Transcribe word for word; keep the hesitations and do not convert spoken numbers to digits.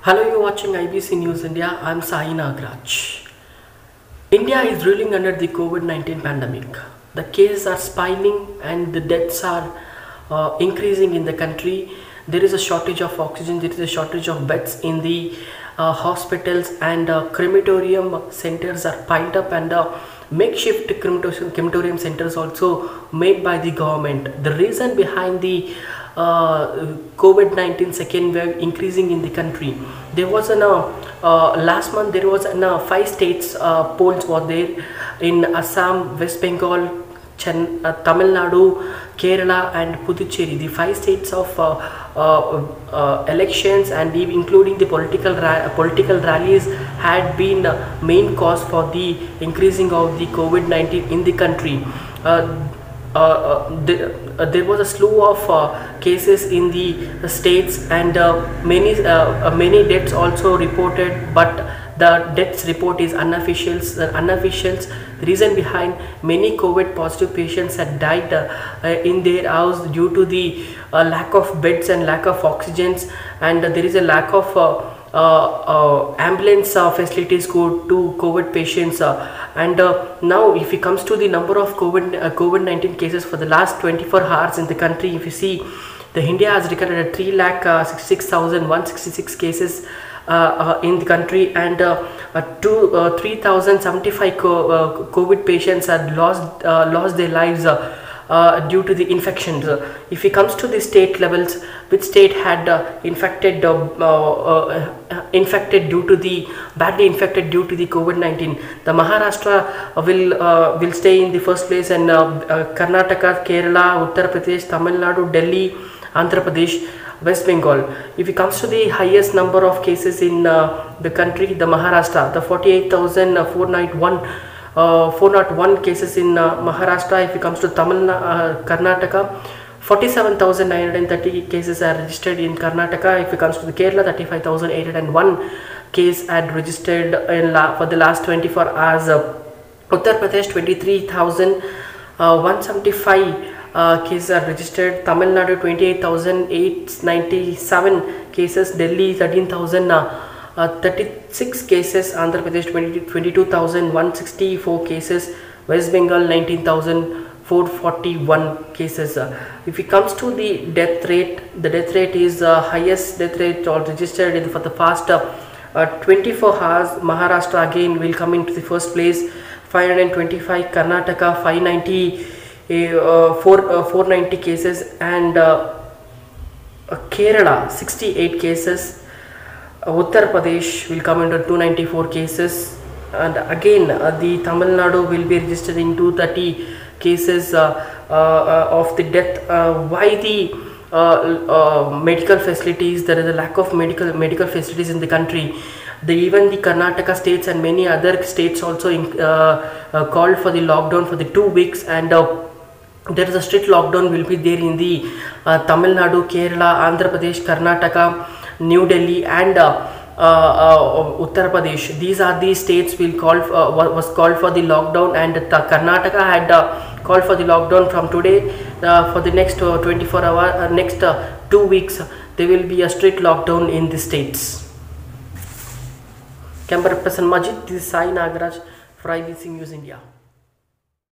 Hello, you're watching I B C News India. I'm Sai Nagraj. India is reeling under the COVID nineteen pandemic. The cases are spiraling and the deaths are uh, increasing in the country. There is a shortage of oxygen, there is a shortage of beds in the uh, hospitals, and uh, crematorium centers are piled up, and uh, makeshift crematorium, crematorium centers also made by the government. The reason behind the uh, COVID nineteen second wave increasing in the country, there was an uh, uh, last month there was an uh, five states uh, polls were there in Assam, West Bengal, Chen, uh, Tamil Nadu, Kerala and Puducherry. The five states of uh, uh, uh, elections and even including the political ra political rallies had been uh, main cause for the increasing of the COVID nineteen in the country. Uh, uh, uh, the, uh, there was a slew of uh, cases in the uh, states, and uh, many uh, uh, many deaths also reported, but the deaths report is unofficial. Uh, unofficial. The reason behind many COVID positive patients had died uh, uh, in their house due to the uh, lack of beds and lack of oxygens, and uh, there is a lack of uh, uh, uh, ambulance uh, facilities go to COVID patients. Uh, and uh, now, if it comes to the number of COVID uh, COVID nineteen cases for the last twenty-four hours in the country, if you see, the India has recorded three lakh sixty-six thousand one hundred sixty-six cases uh, uh, in the country, and uh, uh, two uh, three thousand seventy-five co uh, COVID patients had lost uh, lost their lives uh, uh, due to the infections. Uh, if it comes to the state levels, which state had uh, infected uh, uh, uh, infected due to the badly infected due to the COVID nineteen, the Maharashtra uh, will uh, will stay in the first place, and uh, uh, Karnataka, Kerala, Uttar Pradesh, Tamil Nadu, Delhi, Andhra Pradesh, West Bengal. If it comes to the highest number of cases in uh, the country, the Maharashtra, the forty-eight thousand four hundred ninety-one uh, four hundred one cases in uh, Maharashtra. If it comes to Tamil uh, Karnataka, forty-seven thousand nine hundred thirty cases are registered in Karnataka. If it comes to the Kerala, thirty-five thousand eight hundred one case had registered in la for the last twenty-four hours. Uh, Uttar Pradesh, twenty-three thousand one hundred seventy-five Uh, cases are registered. Tamil Nadu, twenty-eight thousand eight hundred ninety-seven cases. Delhi, thirteen thousand thirty-six cases. Andhra Pradesh, twenty-two thousand one hundred sixty-four cases. West Bengal, nineteen thousand four hundred forty-one cases. Uh, if it comes to the death rate, the death rate is uh, highest death rate all registered in for the past uh, uh, twenty-four hours. Maharashtra again will come into the first place, five hundred twenty-five. Karnataka, five hundred ninety. Uh, four, uh, four hundred ninety cases, and uh, uh, Kerala, sixty-eight cases. uh, Uttar Pradesh will come into two hundred ninety-four cases, and again uh, the Tamil Nadu will be registering two hundred thirty cases uh, uh, uh, of the death. Uh, why the uh, uh, medical facilities? There is a lack of medical medical facilities in the country. The, even the Karnataka states and many other states also in, uh, uh, called for the lockdown for the two weeks, and uh, there is a strict lockdown will be there in the uh, Tamil Nadu, Kerala, Andhra Pradesh, Karnataka, New Delhi, and uh, uh, uh, Uttar Pradesh. These are the states will call uh, was called for the lockdown, and the Karnataka had uh, called for the lockdown from today uh, for the next uh, twenty-four hour uh, next uh, two weeks. There will be a strict lockdown in the states. Camera person Majid, this is Sai Nagraj for I B C News India.